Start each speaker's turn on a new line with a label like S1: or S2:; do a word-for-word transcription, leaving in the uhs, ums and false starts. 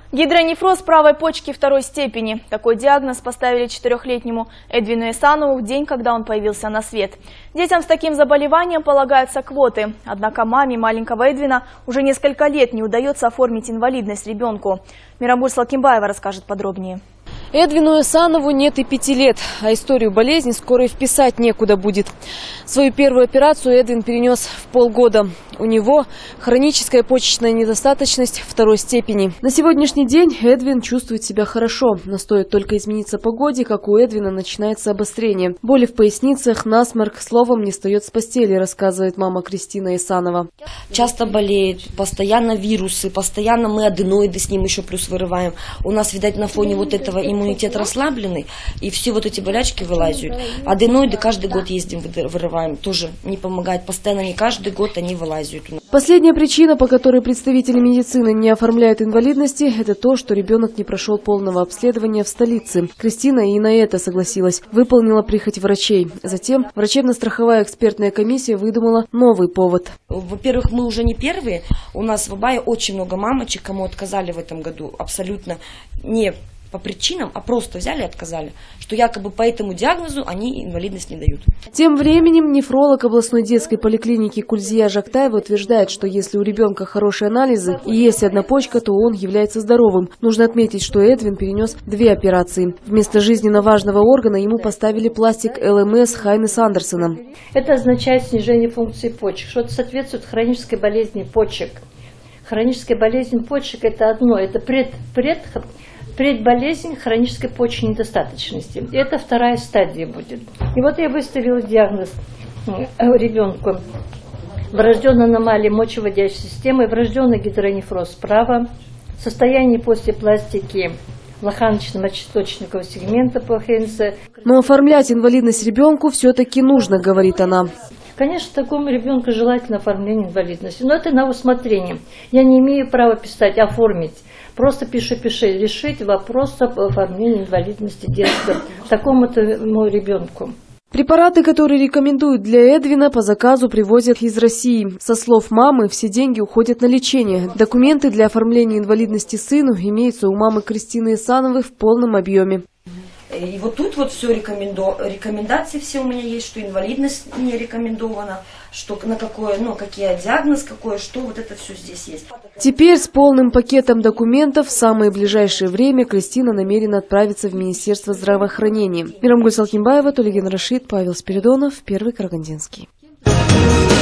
S1: Гидронефроз правой почки второй степени. Такой диагноз поставили четырехлетнему Эдвину Исанову в день, когда он появился на свет. Детям с таким заболеванием полагаются квоты. Однако маме маленького Эдвина уже несколько лет не удается оформить инвалидность ребенку. Мирамгуль Салкимбаева расскажет подробнее.
S2: Эдвину Исанову нет и пяти лет, а историю болезни скоро и вписать некуда будет. Свою первую операцию Эдвин перенес в полгода. У него хроническая почечная недостаточность второй степени. На сегодняшний день Эдвин чувствует себя хорошо, но стоит только измениться погоде, как у Эдвина начинается обострение. Боли в поясницах, насморк, словом, не встает с постели, рассказывает мама Кристина Исанова.
S3: Часто болеет, постоянно вирусы, постоянно мы аденоиды с ним еще плюс вырываем. У нас, видать, на фоне вот этого иммунитет расслабленный, и все вот эти болячки вылазят. Аденоиды каждый год ездим, вырываем, тоже не помогает, постоянно не каждый год они вылазят.
S2: Последняя причина, по которой представители медицины не оформляют инвалидности, это то, что ребенок не прошел полного обследования в столице. Кристина и на это согласилась, выполнила прихоть врачей. Затем врачебно-страховая экспертная комиссия выдумала новый повод.
S3: Во-первых, мы уже не первые, у нас в Абае очень много мамочек, кому отказали в этом году, абсолютно не по причинам, а просто взяли и отказали, что якобы по этому диагнозу они инвалидность не дают.
S2: Тем временем нефролог областной детской поликлиники Кульзия Жактаева утверждает, что если у ребенка хорошие анализы и есть одна почка, то он является здоровым. Нужно отметить, что Эдвин перенес две операции. Вместо жизненно важного органа ему поставили пластик эл эм эс Хайнес Андерсена.
S4: Это означает снижение функции почек, что-то соответствует хронической болезни почек. Хроническая болезнь почек – это одно, это пред, пред, предболезнь хронической почечной недостаточности. Это вторая стадия будет. И вот я выставила диагноз ребенку. Врожденная аномалия мочевыводящей системы, врожденный гидронефроз справа, состояние после пластики лоханочно-мочеточникового сегмента по ХНС.
S2: Но оформлять инвалидность ребенку все-таки нужно, говорит она.
S4: Конечно, такому ребенку желательно оформление инвалидности, но это на усмотрение. Я не имею права писать, оформить. Просто пиши-пиши, решить вопрос об оформлении инвалидности детства такому-то моему ребенку.
S2: Препараты, которые рекомендуют для Эдвина, по заказу привозят из России. Со слов мамы, все деньги уходят на лечение. Документы для оформления инвалидности сыну имеются у мамы Кристины Исановой в полном объеме.
S3: И вот тут вот все рекоменду... рекомендации все у меня есть, что инвалидность не рекомендована, что на какое, ну, какие диагноз, какое, что, вот это все здесь есть.
S2: Теперь с полным пакетом документов в самое ближайшее время Кристина намерена отправиться в Министерство здравоохранения. Мирамгуль Салкимбаева, Тулигин Рашид, Павел Спиридонов, Первый Карагандинский.